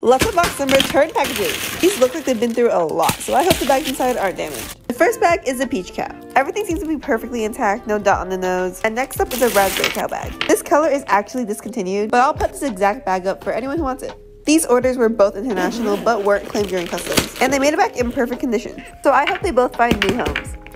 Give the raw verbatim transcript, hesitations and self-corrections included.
Let's unbox some return packages. These look like they've been through a lot, so I hope the bags inside aren't damaged. The first bag is a peach cow. Everything seems to be perfectly intact, no dot on the nose. And next up is a raspberry cow bag. This color is actually discontinued, but I'll put this exact bag up for anyone who wants it. These orders were both international, but weren't claimed during customs, and they made it back in perfect condition. So I hope they both find new homes.